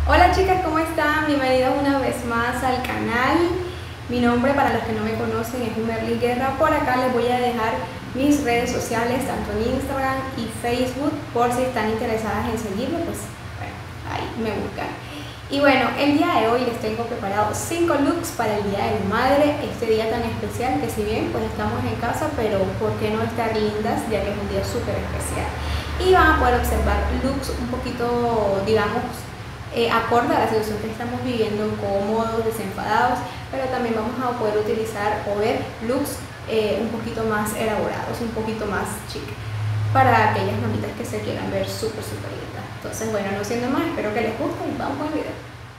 Hola chicas, ¿cómo están? Bienvenidas una vez más al canal. Mi nombre, para los que no me conocen, es Merly Guerra. Por acá les voy a dejar mis redes sociales, tanto en Instagram y Facebook, por si están interesadas en seguirme, pues bueno, ahí me buscan. Y bueno, el día de hoy les tengo preparado 5 looks para el Día de la Madre, este día tan especial que si bien pues estamos en casa, pero ¿por qué no estar lindas? Ya que es un día súper especial. Y van a poder observar looks un poquito, digamos, acorde a la situación que estamos viviendo, cómodos, desenfadados, pero también vamos a poder utilizar o ver looks un poquito más elaborados, un poquito más chic, para aquellas mamitas que se quieran ver súper lindas. Entonces bueno, no siendo más, espero que les guste y vamos con el video.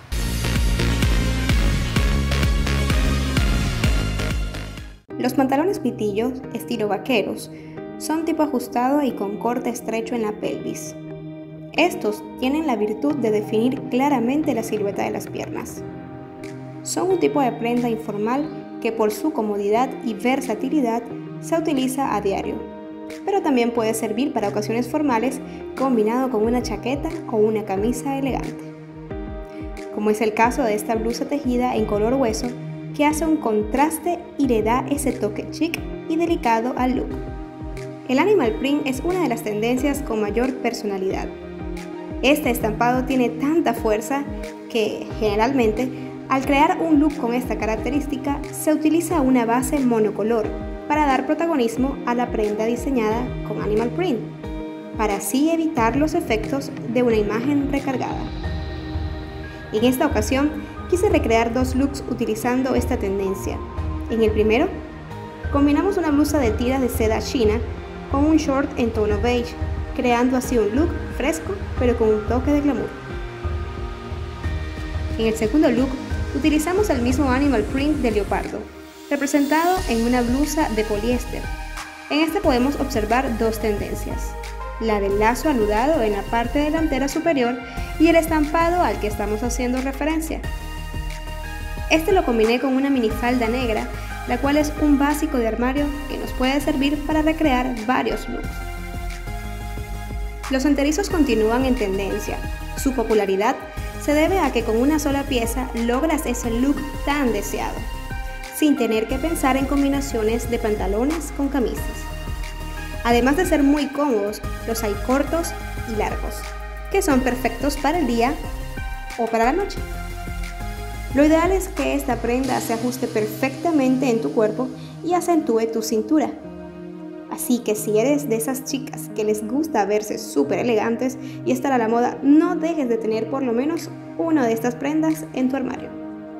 Los pantalones pitillos, estilo vaqueros, son tipo ajustado y con corte estrecho en la pelvis. Estos tienen la virtud de definir claramente la silueta de las piernas. Son un tipo de prenda informal que por su comodidad y versatilidad se utiliza a diario, pero también puede servir para ocasiones formales combinado con una chaqueta o una camisa elegante. Como es el caso de esta blusa tejida en color hueso que hace un contraste y le da ese toque chic y delicado al look. El animal print es una de las tendencias con mayor personalidad. Este estampado tiene tanta fuerza que, generalmente, al crear un look con esta característica, se utiliza una base monocolor para dar protagonismo a la prenda diseñada con animal print, para así evitar los efectos de una imagen recargada. En esta ocasión, quise recrear 2 looks utilizando esta tendencia. En el primero, combinamos una blusa de tiras de seda china con un short en tono beige, creando así un look fresco pero con un toque de glamour. En el segundo look utilizamos el mismo animal print de leopardo, representado en una blusa de poliéster. En este podemos observar 2 tendencias, la del lazo anudado en la parte delantera superior y el estampado al que estamos haciendo referencia. Este lo combiné con una minifalda negra, la cual es un básico de armario que nos puede servir para recrear varios looks. Los enterizos continúan en tendencia. Su popularidad se debe a que con una sola pieza logras ese look tan deseado, sin tener que pensar en combinaciones de pantalones con camisas. Además de ser muy cómodos, los hay cortos y largos, que son perfectos para el día o para la noche. Lo ideal es que esta prenda se ajuste perfectamente en tu cuerpo y acentúe tu cintura. Así que si eres de esas chicas que les gusta verse súper elegantes y estar a la moda, no dejes de tener por lo menos una de estas prendas en tu armario.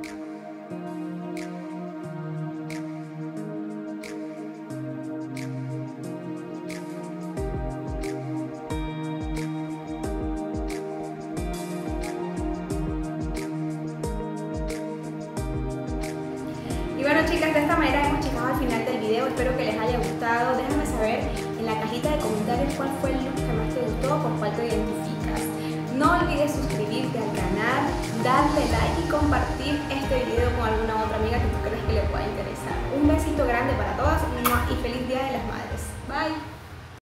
Y bueno chicas, de esta manera hemos llegado al final del video, espero que les haya gustado. Déjame saber en la cajita de comentarios cuál fue el look que más te gustó, con cuál te identificas. No olvides suscribirte al canal, darle like y compartir este video con alguna otra amiga que tú creas que le pueda interesar. Un besito grande para todas y feliz Día de las Madres. Bye.